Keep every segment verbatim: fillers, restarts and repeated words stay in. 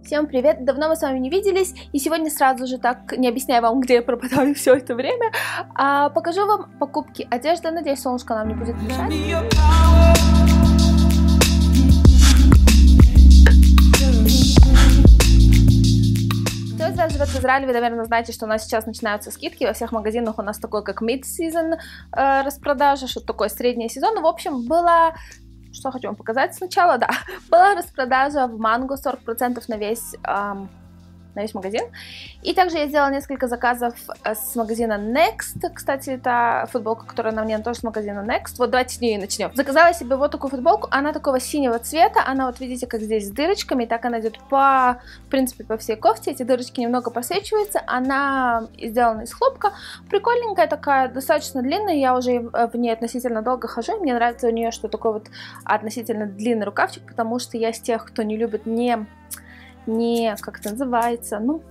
Всем привет! Давно мы с вами не виделись, и сегодня сразу же так, не объясняю вам, где я пропадаю все это время, а покажу вам покупки одежды. Надеюсь, солнышко нам не будет мешать. Кто из вас живет в Израиле, вы, наверное, знаете, что у нас сейчас начинаются скидки. Во всех магазинах у нас такой, как mid-season э, распродажа, что такое средний сезон. Ну, в общем, была... Что хочу вам показать сначала, да. Была распродажа в Mango сорок процентов на весь, эм, на весь магазин. И также я сделала несколько заказов с магазина Next. Кстати, это футболка, которая на мне, тоже с магазина Next. Вот давайте с нее начнем. Заказала себе вот такую футболку. Она такого синего цвета. Она, вот видите, как здесь с дырочками. Так она идет по, в принципе, по всей кофте. Эти дырочки немного просвечиваются. Она сделана из хлопка. Прикольненькая такая, достаточно длинная. Я уже в ней относительно долго хожу. Мне нравится у нее, что такой вот относительно длинный рукавчик, потому что я из тех, кто не любит не... не, как это называется, ну,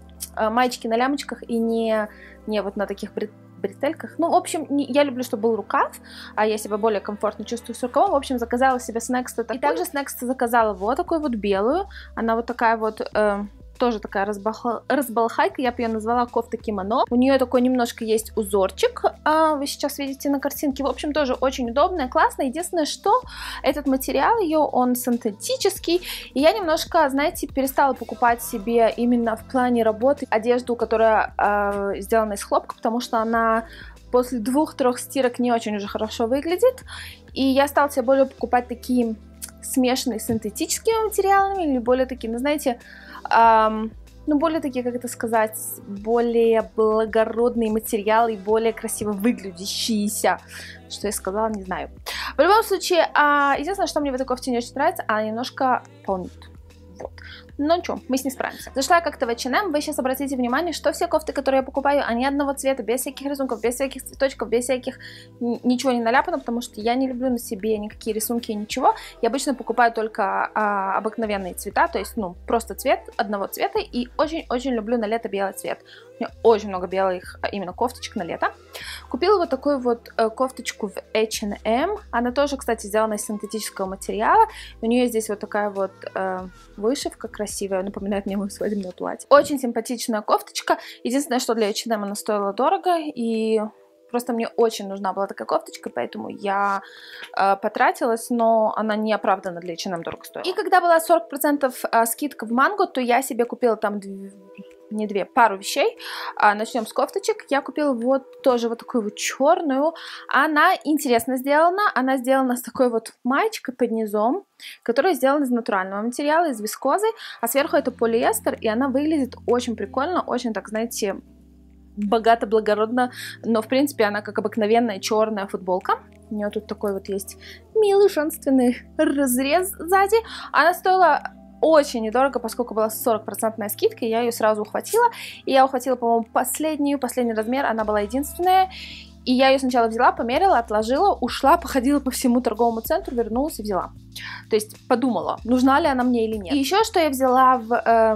маечки на лямочках и не, не вот на таких бретельках. Ну, в общем, не, я люблю, чтобы был рукав, а я себя более комфортно чувствую с рукавом. В общем, заказала себе с Next. И также с Next заказала вот такую вот белую. Она вот такая вот... Э, тоже такая разбах... разбалхайка, я бы ее назвала кофта-кимоно. У нее такой немножко есть узорчик, а, вы сейчас видите на картинке. В общем, тоже очень удобная, классная. Единственное, что этот материал ее, он синтетический. И я немножко, знаете, перестала покупать себе именно в плане работы одежду, которая а, сделана из хлопка, потому что она после двух-трех стирок не очень уже хорошо выглядит. И я стала себе более покупать такие смешанные синтетическими материалами, или более такие, ну, знаете, эм, ну, более такие, как это сказать, более благородные материалы, более красиво выглядящиеся. Что я сказала, не знаю. В любом случае, э, единственное, что мне в этой кофте не очень нравится, она немножко полнит. Вот. Но ничего, мы с ней справимся. Зашла я как-то в эйч энд эм, вы сейчас обратите внимание, что все кофты, которые я покупаю, они одного цвета, без всяких рисунков, без всяких цветочков, без всяких... Ничего не наляпано, потому что я не люблю на себе никакие рисунки и ничего. Я обычно покупаю только а, обыкновенные цвета, то есть, ну, просто цвет одного цвета, и очень-очень люблю на лето белый цвет. У меня очень много белых именно кофточек на лето. Купила вот такую вот э, кофточку в эйч энд эм. Она тоже, кстати, сделана из синтетического материала. У нее здесь вот такая вот э, вышивка красивая, напоминает мне мое свадебное платье. Очень симпатичная кофточка. Единственное, что для эйч энд эм она стоила дорого, и просто мне очень нужна была такая кофточка, поэтому я э, потратилась, но она не оправданно для эйч энд эм дорого стоила. И когда была сорок процентов э, скидка в Mango, то я себе купила там не две, пару вещей. А, начнем с кофточек. Я купила вот тоже вот такую вот черную. Она интересно сделана. Она сделана с такой вот маечкой под низом, которая сделана из натурального материала, из вискозы, а сверху это полиэстер, и она выглядит очень прикольно, очень так, знаете, богато, благородно, но в принципе она как обыкновенная черная футболка. У нее тут такой вот есть милый женственный разрез сзади. Она стоила очень недорого, поскольку была сорок процентов скидка, я ее сразу ухватила. И я ухватила, по-моему, последнюю, последний размер, она была единственная. И я ее сначала взяла, померила, отложила, ушла, походила по всему торговому центру, вернулась и взяла. То есть подумала, нужна ли она мне или нет. И еще что я взяла в, э,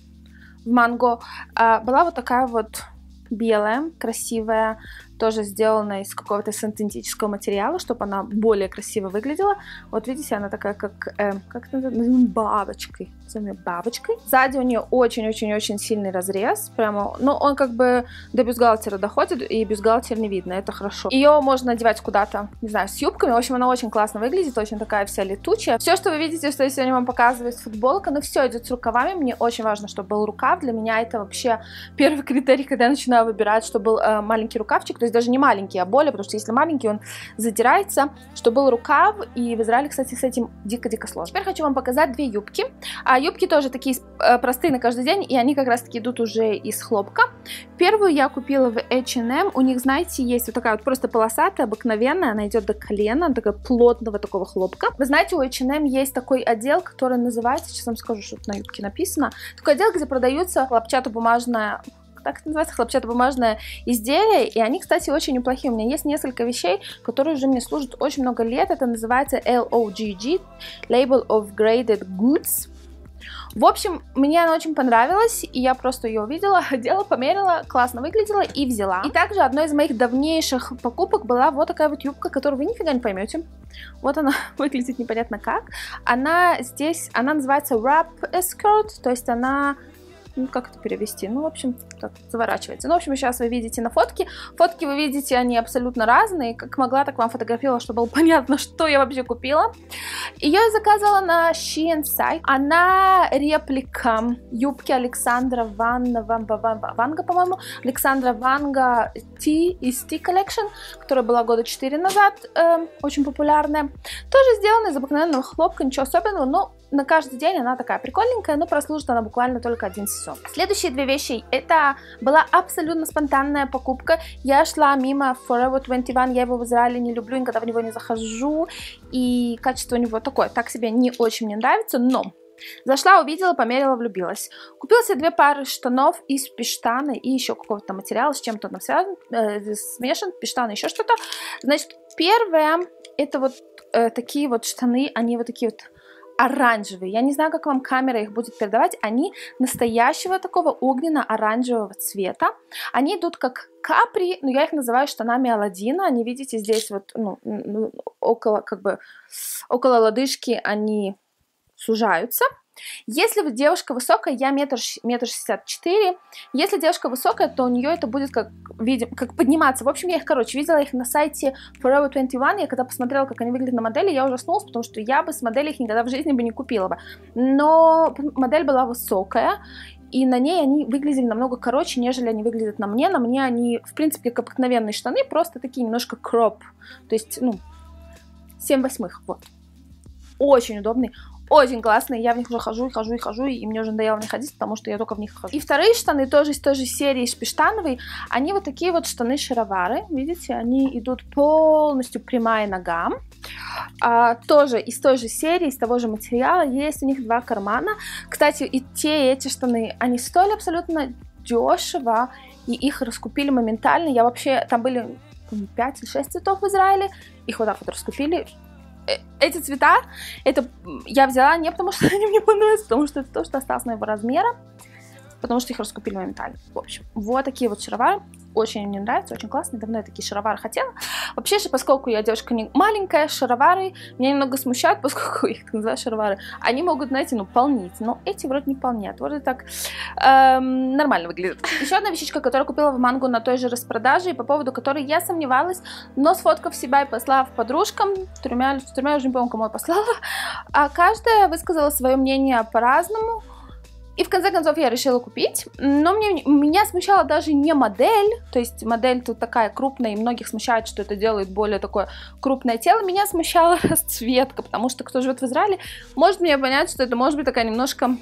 в Mango, э, была вот такая вот белая, красивая, тоже сделана из какого-то синтетического материала, чтобы она более красиво выглядела. Вот видите, она такая, как, э, как это называется, бабочкой. бабочкой. Сзади у нее очень-очень-очень сильный разрез, прямо, но он как бы до бюстгальтера доходит, и бюстгальтер не видно, это хорошо. Ее можно надевать куда-то, не знаю, с юбками, в общем, она очень классно выглядит, очень такая вся летучая. Все, что вы видите, что я сегодня вам показываю, футболка, но все идет с рукавами, мне очень важно, чтобы был рукав, для меня это вообще первый критерий, когда я начинаю выбирать, чтобы был э, маленький рукавчик, то есть даже не маленький, а более, потому что если маленький, он задирается, чтобы был рукав, и в Израиле, кстати, с этим дико-дико сложно. Теперь хочу вам показать две юбки. А юбки тоже такие э, простые на каждый день, и они как раз-таки идут уже из хлопка. Первую я купила в эйч энд эм, у них, знаете, есть вот такая вот просто полосатая, обыкновенная, она идет до колена, такая плотного такого хлопка. Вы знаете, у эйч энд эм есть такой отдел, который называется, сейчас вам скажу, что на юбке написано, такой отдел, где продаются хлопчатобумажная... так это называется, хлопчатобумажное изделие, и они, кстати, очень неплохие. У меня есть несколько вещей, которые уже мне служат очень много лет. Это называется эл о джи джи, Label of Graded Goods. В общем, мне она очень понравилась, и я просто ее увидела, одела, померила, классно выглядела и взяла. И также одной из моих давнейших покупок была вот такая вот юбка, которую вы нифига не поймете. Вот она выглядит непонятно как. Она здесь, она называется wrap skirt, то есть она... Ну, как это перевести? Ну, в общем, так, заворачивается. Ну, в общем, сейчас вы видите на фотке. Фотки вы видите, они абсолютно разные. Как могла, так вам фотографировала, чтобы было понятно, что я вообще купила. Ее я заказывала на Shein сайт. Она реплика юбки Александра Ванга, Ванга, по-моему. Александра Ванга T из T Collection, которая была года четыре назад. Э, очень популярная. Тоже сделана из обыкновенного хлопка, ничего особенного, но на каждый день она такая прикольненькая, но прослужит она буквально только один сезон. Следующие две вещи, это была абсолютно спонтанная покупка. Я шла мимо Forever двадцать один, я его в Израиле не люблю, никогда в него не захожу, и качество у него такое, так себе не очень мне нравится, но зашла, увидела, померила, влюбилась. Купила себе две пары штанов из пештана и еще какого-то материала, с чем-то там связан, э, смешан, пештан, еще что-то. Значит, первое, это вот э, такие вот штаны, они вот такие вот оранжевые. Я не знаю, как вам камера их будет передавать. Они настоящего такого огненно-оранжевого цвета. Они идут как капри, но я их называю штанами Аладдина. Они, видите, здесь вот ну, около, как бы, около лодыжки они сужаются. Если вы девушка высокая, я метр шестьдесят четыре. Если девушка высокая, то у нее это будет как, видим, как подниматься. В общем, я их, короче, видела их на сайте Forever двадцать один. Я когда посмотрела, как они выглядят на модели, я ужаснулась, потому что я бы с модели их никогда в жизни бы не купила бы. Но модель была высокая, и на ней они выглядели намного короче, нежели они выглядят на мне. На мне они, в принципе, как обыкновенные штаны, просто такие немножко кроп. То есть, ну, семь восьмых, вот. Очень удобный. Очень классные, я в них уже хожу и хожу и хожу, и мне уже надоело в них ходить, потому что я только в них хожу. И вторые штаны тоже из той же серии шпиштановой, они вот такие вот штаны-шаровары, видите, они идут полностью прямая нога. А, тоже из той же серии, из того же материала, есть у них два кармана. Кстати, и те, и эти штаны, они стоили абсолютно дешево, и их раскупили моментально. Я вообще, там были пять или шесть цветов в Израиле, их вот так вот раскупили. Эти цвета, это я взяла не потому, что они мне понравились, потому что это то, что осталось моего размера, потому что их раскупили моментально. В общем, вот такие вот шаровары. Очень мне нравятся, очень классные. Давно я такие шаровары хотела. Вообще же, поскольку я девушка не маленькая, шаровары меня немного смущают, поскольку их так называют шаровары. Они могут, знаете, ну, полнить. Но эти вроде не полнят. Вроде так эм, нормально выглядят. Еще одна вещичка, которую купила в Мангу на той же распродаже, и по поводу которой я сомневалась, но сфоткав себя и послав подружкам, тремя, тремя уже не помню, кому я послала, а каждая высказала свое мнение по-разному. И в конце концов я решила купить, но мне, меня смущала даже не модель, то есть модель тут такая крупная, и многих смущает, что это делает более такое крупное тело. Меня смущала расцветка, потому что кто живет в Израиле, может мне понять, что это может быть такая немножко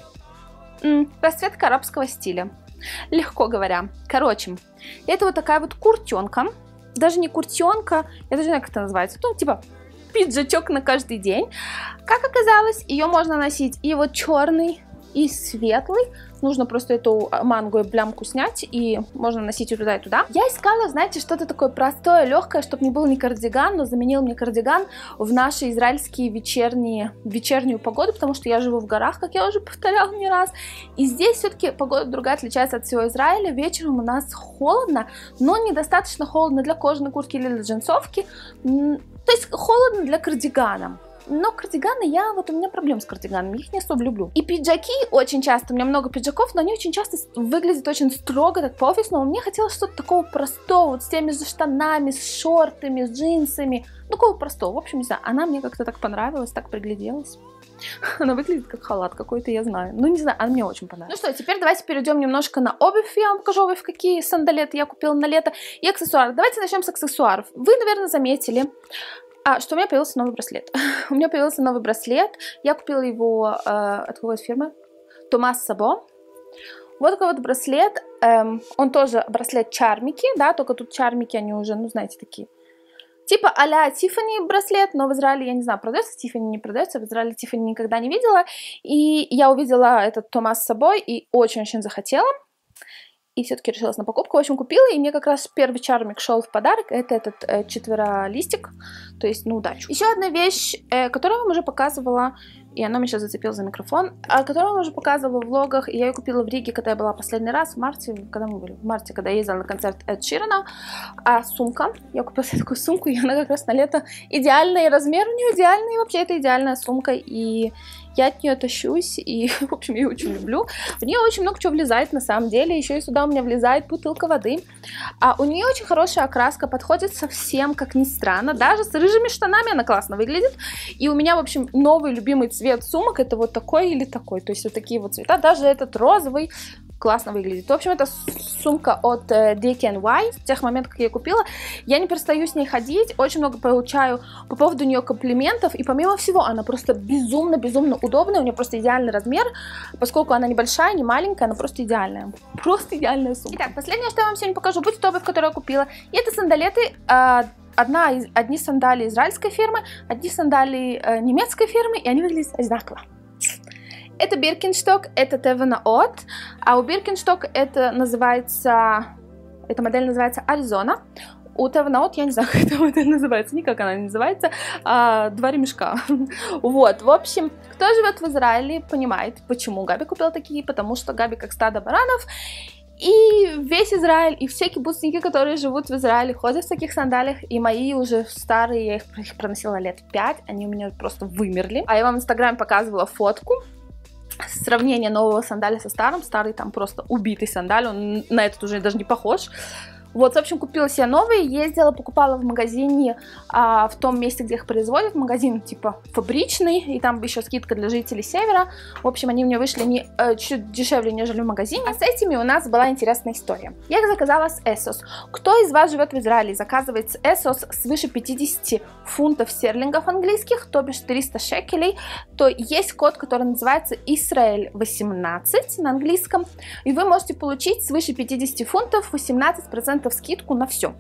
м, расцветка арабского стиля, легко говоря. Короче, это вот такая вот куртенка, даже не куртенка, я даже не знаю, как это называется, ну типа пиджачок на каждый день. Как оказалось, ее можно носить и вот черный, и светлый. Нужно просто эту мангу и блямку снять, и можно носить и туда, и туда. Я искала, знаете, что-то такое простое, легкое, чтобы не был не кардиган, но заменил мне кардиган в наши израильские вечерние, вечернюю погоду, потому что я живу в горах, как я уже повторяла не раз. И здесь все-таки погода другая, отличается от всего Израиля. Вечером у нас холодно, но недостаточно холодно для кожаной куртки или для джинсовки. То есть холодно для кардигана. Но кардиганы, я, вот у меня проблемы с кардиганами, их не особо люблю. И пиджаки очень часто, у меня много пиджаков, но они очень часто выглядят очень строго, так по-офисному. Мне хотелось что-то такого простого, вот с теми же штанами, с шортами, с джинсами. Ну, такого простого. В общем, не знаю, она мне как-то так понравилась, так пригляделась. Она выглядит как халат какой-то, я знаю. Ну, не знаю, она мне очень понравилась. Ну что, теперь давайте перейдем немножко на обувь. Я вам покажу обувь, какие сандалеты я купила на лето. И аксессуары. Давайте начнем с аксессуаров. Вы, наверное, заметили, А, что у меня появился новый браслет. У меня появился новый браслет. Я купила его э, от какой фирмы? Томас Сабо. Вот такой вот браслет. Эм, он тоже браслет чармики, да, только тут чармики, они уже, ну, знаете, такие. Типа а-ля Тиффани браслет, но в Израиле, я не знаю, продается Тиффани, не продается. В Израиле Тиффани никогда не видела. И я увидела этот Томас Сабо и очень-очень захотела. И все-таки решилась на покупку. В общем, купила, и мне как раз первый чармик шел в подарок. Это этот э, четверолистик, то есть на удачу. Еще одна вещь, э, которую я вам уже показывала и оно меня сейчас зацепило за микрофон, а, которое я уже показывала в влогах, и я ее купила в Риге, когда я была последний раз, в марте, когда мы были, в марте, когда я ездила на концерт Эд Ширана. А сумка, я купила себе такую сумку, и она как раз на лето идеальный размер у нее идеальный, вообще это идеальная сумка, и я от нее тащусь, и, в общем, я ее очень люблю. В нее очень много чего влезает, на самом деле, еще и сюда у меня влезает бутылка воды. А у нее очень хорошая окраска, подходит совсем, как ни странно, даже с рыжими штанами она классно выглядит. И у меня, в общем, новый любимый цвет сумок, это вот такой или такой, то есть вот такие вот цвета, даже этот розовый классно выглядит. В общем, это сумка от uh, ди кей эн уай. С тех моментов, как я ее купила, я не перестаю с ней ходить, очень много получаю по поводу нее комплиментов, и помимо всего, она просто безумно-безумно удобная, у нее просто идеальный размер, поскольку она небольшая, не маленькая, она просто идеальная. Просто идеальная сумка. Итак, последнее, что я вам сегодня покажу, будет обувь, которую я купила, и это сандалеты, uh, одна из, одни сандалии израильской фирмы, одни сандалии uh, немецкой фирмы, и они выглядят одинаково. Это Birkenstock, это Tevanaot, а у Birkenstock это называется, эта модель называется Arizona. У Tevanaot, я не знаю, как эта модель называется, никак она не называется, а, два ремешка. Вот, в общем, кто живет в Израиле, понимает, почему Габи купила такие, потому что Габи как стадо баранов. И весь Израиль, и все кибуцники, которые живут в Израиле, ходят в таких сандалиях. И мои уже старые, я их, их проносила лет пять, они у меня просто вымерли. А я вам в инстаграме показывала фотку. Сравнение нового сандаля со старым. Старый там просто убитый сандаль, он на этот уже даже не похож. Вот, в общем, купила себе новые, ездила, покупала в магазине, а, в том месте, где их производят, магазин типа фабричный, и там еще скидка для жителей Севера. В общем, они мне вышли не, э, чуть дешевле, нежели в магазине. А с этими у нас была интересная история. Я их заказала с эсос. Кто из вас живет в Израиле и заказывает с эсос свыше пятидесяти фунтов стерлингов английских, то бишь триста шекелей, то есть код, который называется Исраэль восемнадцать на английском, и вы можете получить свыше пятидесяти фунтов восемнадцать процентов скидку на все.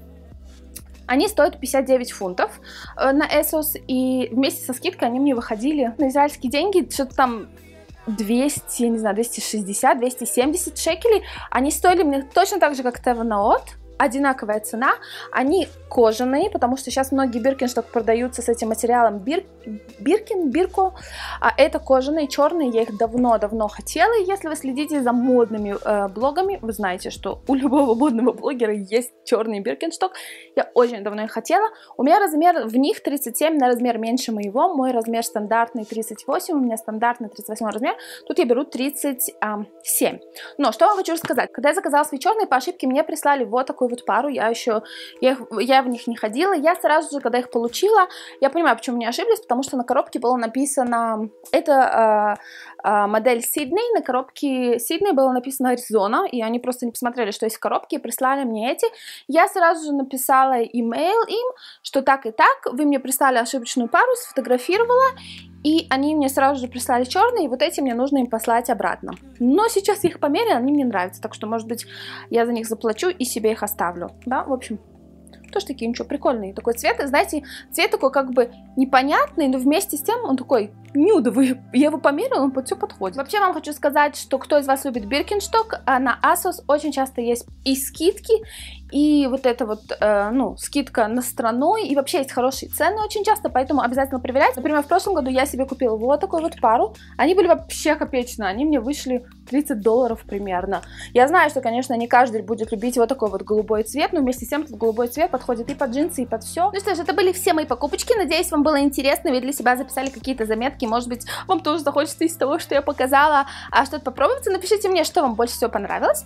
Они стоят пятьдесят девять фунтов э, на эсос, и вместе со скидкой они мне выходили на израильские деньги, что-то там двести, не знаю, двести шестьдесят, двести семьдесят шекелей. Они стоили мне точно так же, как Tevanaot, одинаковая цена, они кожаные, потому что сейчас многие Birkenstock продаются с этим материалом Бир... Биркин, Бирко, а это кожаные, черные, я их давно-давно хотела, и если вы следите за модными э, блогами, вы знаете, что у любого модного блогера есть черный Birkenstock, я очень давно их хотела, у меня размер в них тридцать семь, на размер меньше моего, мой размер стандартный тридцать восемь, у меня стандартный тридцать восемь размер, тут я беру тридцать семь. Но что я вам хочу рассказать, когда я заказала свои черные, по ошибке мне прислали вот такой вот пару, я еще, я, я в них не ходила, я сразу же, когда их получила, я понимаю, почему мне ошиблись, потому что на коробке было написано, это э, э, модель Сидней, на коробке Сидней было написано Аризона, и они просто не посмотрели, что есть в коробке, и прислали мне эти, я сразу же написала имейл им, что так и так, вы мне прислали ошибочную пару, сфотографировала, и они мне сразу же прислали черные, и вот эти мне нужно им послать обратно. Но сейчас я их померяю, они мне нравятся, так что, может быть, я за них заплачу и себе их оставлю. Да, в общем, тоже такие, ничего, прикольные. Такой цвет, знаете, цвет такой как бы непонятный, но вместе с тем он такой нюдовый. Я его померила, он под все подходит. Вообще вам хочу сказать, что кто из вас любит Birkenstock, на ASOS очень часто есть и скидки, и вот это вот, э, ну, скидка на страну, и вообще есть хорошие цены очень часто, поэтому обязательно проверяйте. Например, в прошлом году я себе купила вот такую вот пару, они были вообще копеечные, они мне вышли тридцать долларов примерно. Я знаю, что, конечно, не каждый будет любить вот такой вот голубой цвет, но вместе с тем этот голубой цвет подходит и под джинсы, и под все. Ну что ж, это были все мои покупочки, надеюсь, вам было интересно, вы для себя записали какие-то заметки, может быть, вам тоже захочется из того, что я показала, а что-то попробовать. Напишите мне, что вам больше всего понравилось.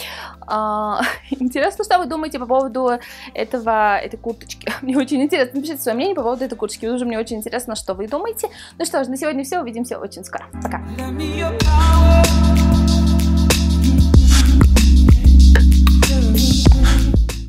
Uh, интересно, что вы думаете по поводу этого, этой курточки. Мне очень интересно. Напишите свое мнение по поводу этой курточки. Тоже мне очень интересно, что вы думаете. Ну что ж, на сегодня все. Увидимся очень скоро. Пока.